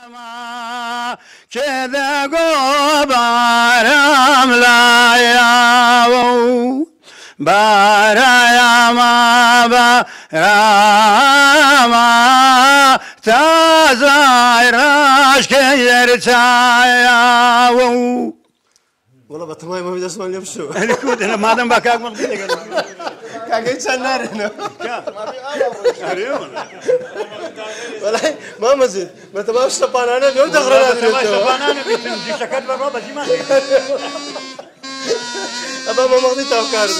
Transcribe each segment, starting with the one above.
كذا قبارم لا ياو برايا ما براما تازايراش كيرتاياو والله بطماي ما بدي اسمع اليوم شو انا كنت انا ما دام بكاك مقبل كاكيت شنار هنا والله ما مزيد ما تبغاش طبعا انا اليوم تغرنا انا بدي شكل بالربع دي ما ابا ما مغني توكر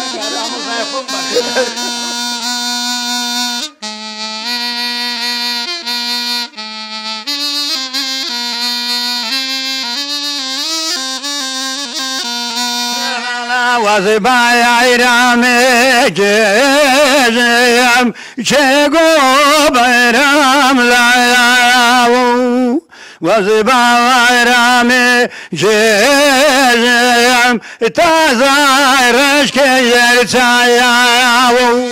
وزباي عيرامي جيم شيقو بيرام لاياو وزباي عيرامي جيم تازاي رشكي يرتاياو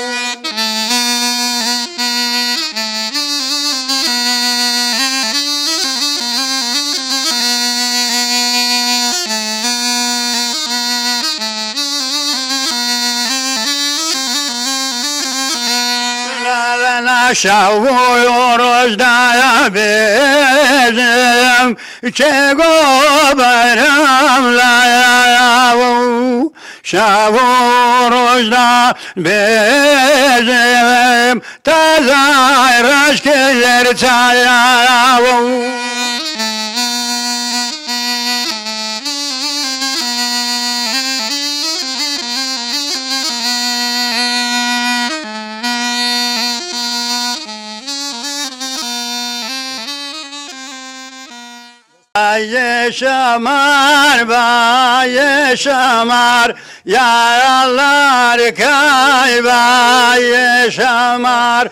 شاوور دایا بیزم چه گوبرم لایاو شاوور دا بیزم تازایرش که یرتایاو باي شمار يا الله ركاي باي شمار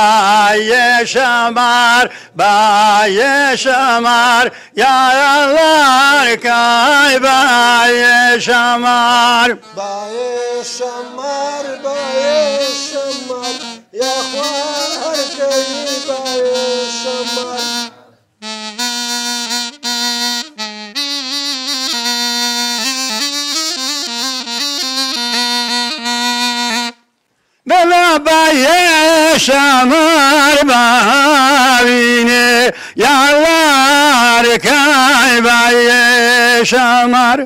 يا الله ركاي باي شمار يا خوار كي باي شمار بلا باي شمار باويني يا الله ركاي باي شمار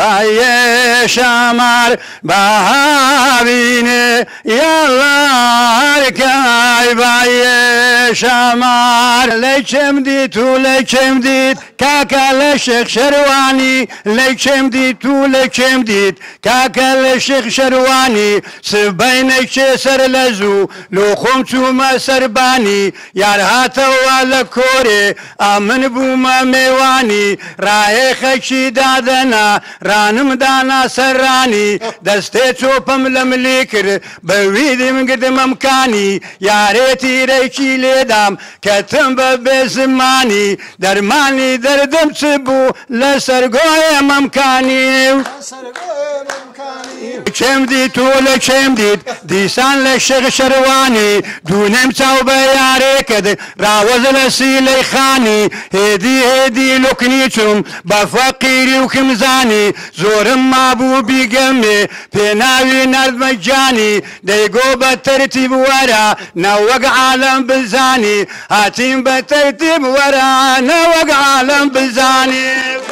باويني يا الله ركاي باي شمار ليشم ديت كاكا لشيخ شرواني ليشم ديت كاكا لشيخ شرواني سبينك سر لزو لو خمتو ما سرباني يار هاتا ولا كوري امن بوما ميواني راي خشي دادنا رانم دانا سراني دستي توبم لمليكر بويدي من قدم امكاني يا ريتي ريشي ليدام كتم بزماني درماني دردم تبو لسرقوي ممكاني كم ديت ديسان للشيخ شرواني دونم توبة يا ركد راوز لسيلي خاني هدي لكنيتم بفقيري وكمزاني زورم مابو بيقمي بناوي نرد مجاني ديقو بالترتيب ورا نوق عالم بلزاني هاتين بالترتيب ورا نوق عالم بلزاني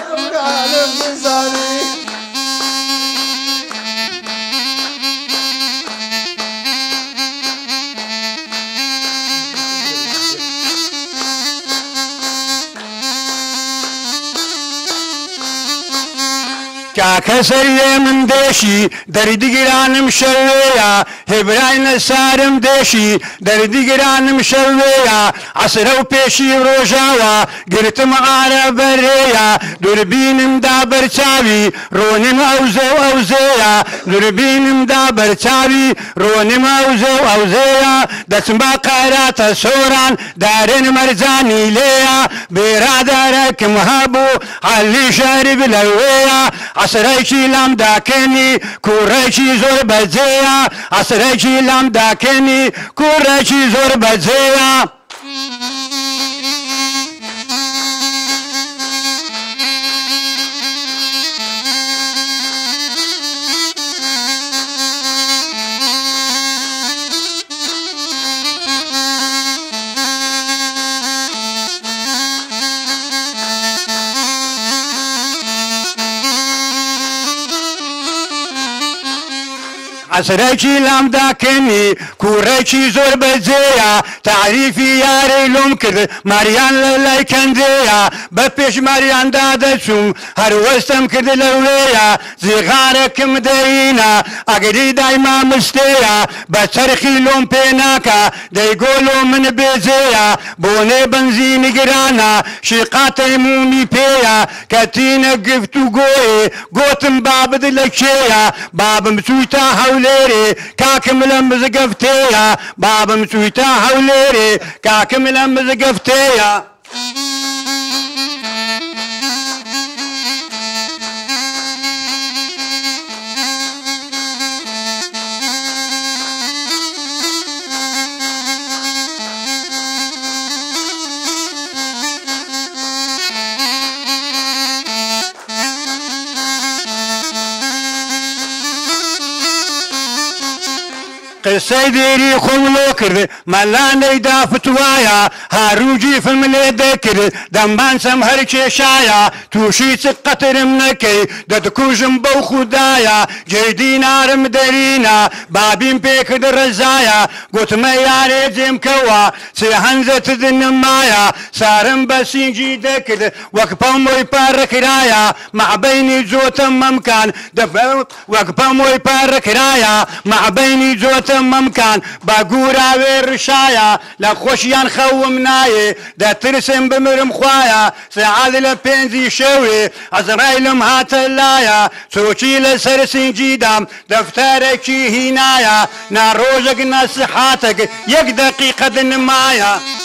كاكسر من دشي دردي قران مشويا هبراين سارم دشي دردي قران مشويا عصرو بيشي روجاوا قرت معارا بريا دربين مدابر تاوي رونم اوزيا دربين مدابر تاوي رونم اوزيا دسم قارات سوران دارن مرزاني ليا برادرك مهابو علي شارب لويا عصريشي لام داكني كوريشي زور بزيا عصريشي لام داكني كوريشي زور بزيا عسرێکی لام داکەنی کوڕێکی زۆر بەجێیە تعریفی یاری لۆم کرد ماریان لە لای کەندەیە بە پێش ماریاندا دەچووم هەروەستەم کرد لەوێیە زیغارێکم دەینە ئەگەری دای مامستەیە بە چەرخی لۆم پێ ناکە دەیگۆلۆ من بێجێیە بۆنێ بنزینی گرانە شیقاتەی مومی پێیە کەتینە گفت و گۆیێ گۆتم بابد لە کێیە بابم چوویتە هەولێرێ کاکم لە مزگەفتەیە بابم چوویتە هەولێرێ کاکم لە مزگەفتەیە قسەی دێری خۆم لۆ کرد مەلانەیدا فتوایە هاروجی فم لێ دەکرد دەمبانسەم هەر کێشایە تووشی چ قەترم نەکەی دەتکوژم بەو خودایە جێدینارم دەرینە بابیم پێکرد ڕێزایە گوتمە یارێ جێمکەوە چێ هەنجەتت نمایە سارم بە سینجی دەکرد وەک پەمۆی پارڕەکرایە مەعبەینی جۆتە مەمکان وەک پەمۆی پارڕەکرایە مەعبەینی جۆتە ممکان با گوراوێ ڕشایە لە خۆشیان خەوم نایێ دەترسم بمرم خوایە سەعات لە پێنجی شەوێ عەزرایلم هاتە لایە چۆچی لەسەر سینجیدام دەفتەرێکی هینایە ناڕۆژێک نەسیحاتێک یەک دەقیقەت نمایە